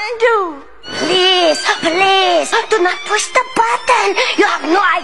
undo. Please, please, do not push the button. You have no